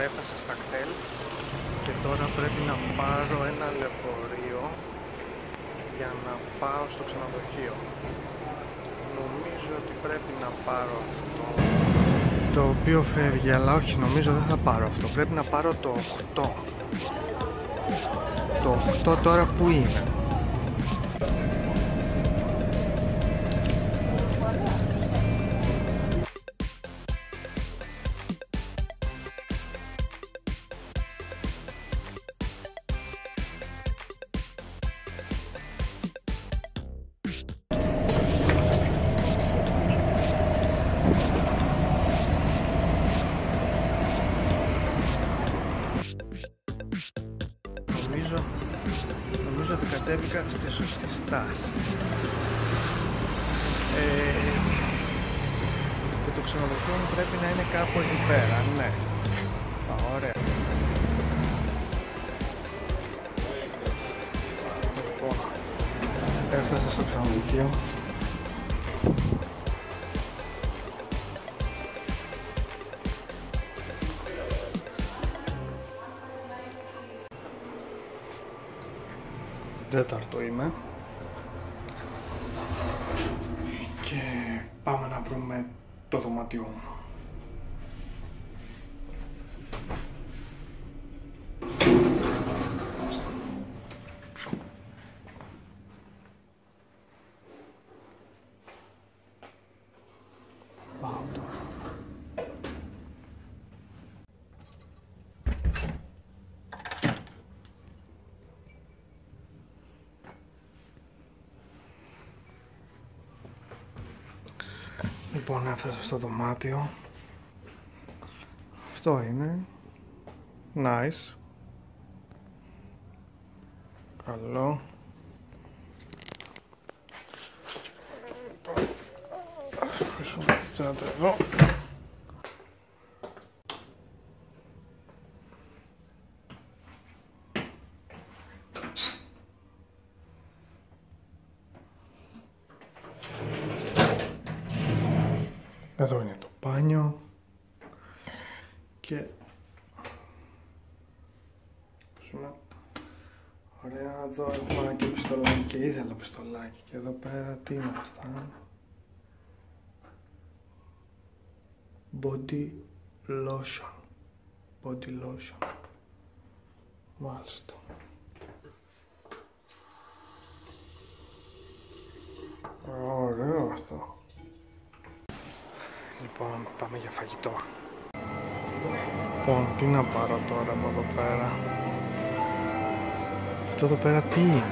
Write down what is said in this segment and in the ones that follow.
έφτασα στα κτέλ και τώρα πρέπει να πάρω ένα λεωφορείο για να πάω στο ξενοδοχείο. Νομίζω ότι πρέπει να πάρω αυτό το οποίο φεύγει, αλλά όχι, νομίζω δεν θα πάρω αυτό. Πρέπει να πάρω το 8. Το 8 τώρα που είναι? Νομίζω ότι κατέβηκα στη σωστή στάση. Και το ξενοδοχείο μου πρέπει να είναι κάπου εκεί πέρα, ναι. Ωραία. Λοιπόν, έφτασα στο ξενοδοχείο. Τέταρτο είμαι και πάμε να βρούμε το δωμάτιό μου. Πάω τώρα. Λοιπόν, έφτασα στο δωμάτιο. Αυτό είναι. Nice. Καλό. Ας αφήσουμε τη τσάντα εδώ. Εδώ είναι το μπάνιο και ωραία, εδώ έχουμε ένα και πιστολάκι και ήθελα πιστολάκι και εδώ πέρα τι είναι αυτά? Body lotion. Μάλιστα. Ωραίο αυτό. Λοιπόν, πάμε για φαγητό. Λοιπόν, τι να πάρω τώρα από εδώ πέρα? Αυτό εδώ πέρα τι είναι?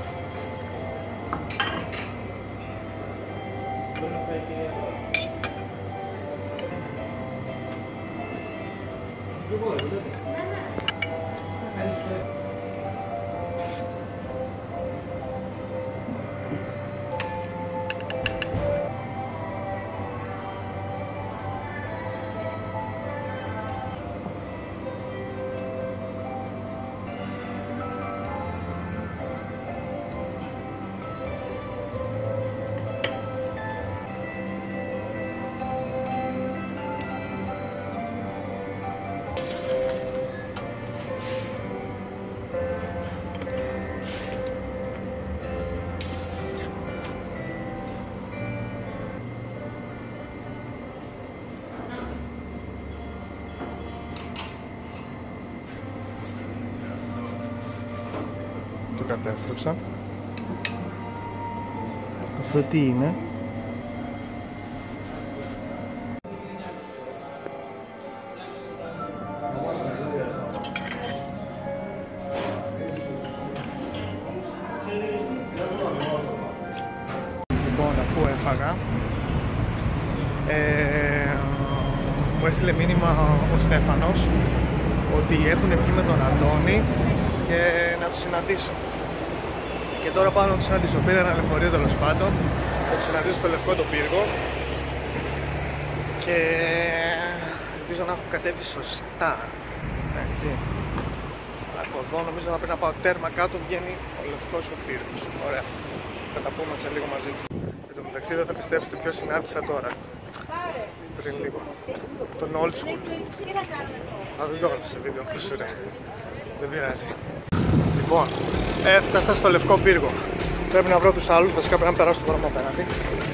Το κατέστρεψα. Αυτό τι είναι? Λοιπόν, αφού έφαγα, μου έστειλε μήνυμα ο Στέφανος ότι έχουν βγει με τον Αντώνη και να τους συναντήσω. Και τώρα πάω να τους συναντήσω. Πήρα ένα λεωφορείο τέλος πάντων, θα τους συναντήσω στο Λευκό το Πύργο και ελπίζω να έχω κατέβει σωστά. Έτσι. Από εδώ νομίζω θα πρέπει να πάω τέρμα κάτω, βγαίνει ο Λευκός ο Πύργος. Ωραία. Θα τα πούμε σε λίγο μαζί τους. Εν τω μεταξύ δεν θα πιστέψετε ποιο συνάντησα τώρα. πριν λίγο. Τον old school. Α, δεν το έγραψε σε βίντεο, πώς σου ρε. Δεν πειράζει. Λοιπόν, έφτασα στο Λευκό Πύργο. Πρέπει να βρω τους άλλους, βασικά πρέπει να περάσω το δρόμο απέναντι.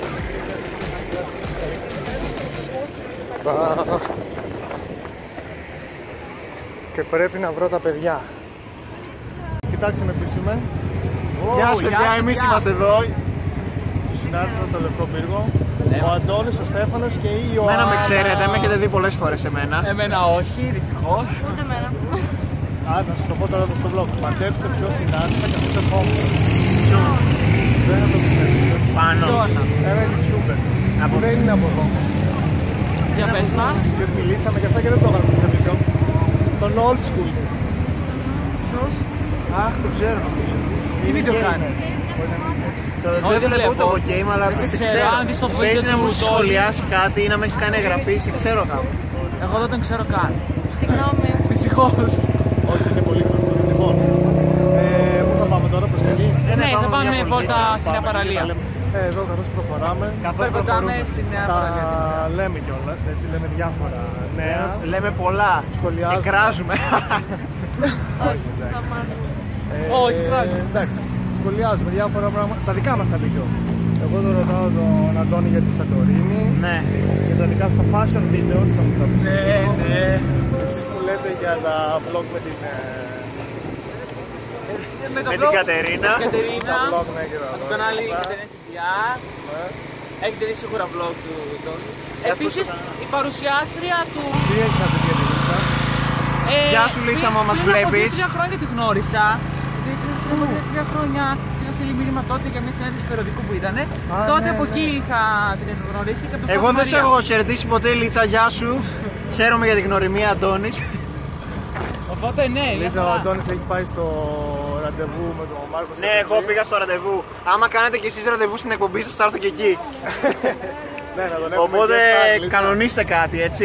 Και πρέπει να βρω τα παιδιά. Κοιτάξτε με ποιος είμαι. Γεια σου παιδιά, εμείς είμαστε εδώ. Τους συνάντησα στο Λευκό Πύργο. Ο Αντώνης, ο Στέφανος και η Ιωάννα. Εμένα με ξέρετε, με έχετε δει πολλές φορές εμένα. Εμένα όχι, δυστυχώς. Ούτε εμένα. Α, να σας το πω τώρα εδώ στο vlog. Μαντέψτε ποιος συνάντησα και αυτό το επόμενο. Δεν θα το πιστέψετε. Πάνω. Ένα YouTuber. Που δεν είναι από εδώ. Για πες μας. Και μιλήσαμε και αυτά και δεν το έγραψα σε βίντεο. Τον old school. Ποιος? Αχ, το ξέρω νομίζω. Τι βίντεο κάνει? Δεν βλέπω ούτε εγώ game, αλλά δεν ξέρω. Αν δεις το βίντεο να μου του σχολιάσει κάτι ή να με έχεις κάνει εγγραφή, σε ξέρω κάπου. Εγώ δεν τον ξέρω καν. Συγγνώμη. Δυστυχώς. Όχι, είναι πολύ γνωστό. Λοιπόν, πού θα πάμε τώρα, προς τα εκεί? Ναι, θα πάμε βόλτα στη Νέα Παραλία. Εδώ καθώς προχωράμε, Περπατάμε στη Νέα Παραλία. τα λέμε κιόλας, έτσι λέμε διάφορα νέα. Λέμε πολλά. Σχολιάζουμε. Εκράζουμε. Όχι, εντάξει. Όχι, κράζουμε. Εντάξει, σχολιάζουμε διάφορα πράγματα. Τα δικά μας τα βίντεο. Εγώ τον ρωτάω τον Αντώνη για τη Σαντορίνη. Ναι. Και τα δικά στα fashion videos θα μου τα πεις. Ναι. Εσείς που λέτε για τα vlog με την... Με την Κατερίνα. Κατερίνα. Τα vlog, ναι, και τα Το vlog. κανάλι Κατερίνα.gr. Έχετε δει σίγουρα vlog του Τόνι. Επίσης η παρουσιάστρια του... Τι έχεις να πεις για τη Λίτσα? Γεια σου Λίτσα, μα μας βλέπεις. Πριν από 2-3 χρόνια τη γνώρισα. Πριν από 3 χρόνια είχα στείλει μήνυμα τότε για μια συνέντευξη περιοδικού που ήταν. Τότε από εκεί είχα την γνωρίσει. Εγώ δεν σε έχω χαιρετήσει ποτέ, Λίτσα, γεια σου. Χαίρομαι για την γνωριμία, Αντώνης. Οπότε ναι, Λίτσα, ο Αντώνης έχει πάει στο ραντεβού με τον Μάρκο. Ναι, εγώ πήγα στο ραντεβού. Άμα κάνετε κι εσείς ραντεβού στην εκπομπή σας, θα έρθω και εκεί. Ναι, να τον έχουμε. Οπότε κανονίστε κάτι, έτσι.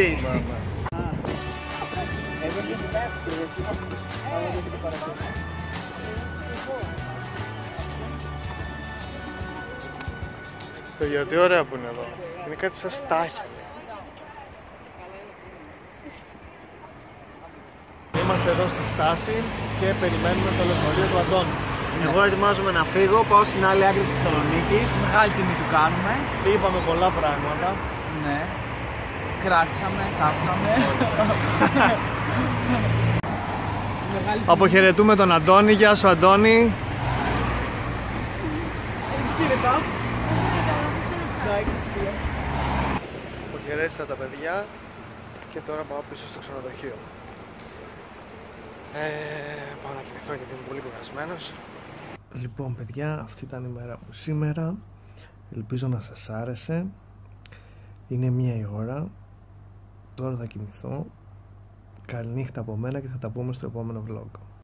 Παιδιά, τι ωραία που είναι εδώ. Είναι κάτι σαν στάχια. Είμαστε εδώ στη στάση και περιμένουμε το λεωφορείο του Αντώνη. Εγώ ετοιμάζομαι να φύγω, πάω στην άλλη άκρη της Θεσσαλονίκης. Μεγάλη τιμή του κάνουμε. Είπαμε πολλά πράγματα. Ναι. Κράξαμε, κάψαμε. Αποχαιρετούμε τον Αντώνη. Γεια σου, Αντώνη. Αποχαιρέτησα τα παιδιά και τώρα πάω πίσω στο ξενοδοχείο. Πάω να κοιμηθώ γιατί είμαι πολύ κουρασμένος. Λοιπόν παιδιά, αυτή ήταν η μέρα μου σήμερα. Ελπίζω να σας άρεσε. Είναι 1 η ώρα. Τώρα θα κοιμηθώ. Καληνύχτα από μένα και θα τα πούμε στο επόμενο vlog.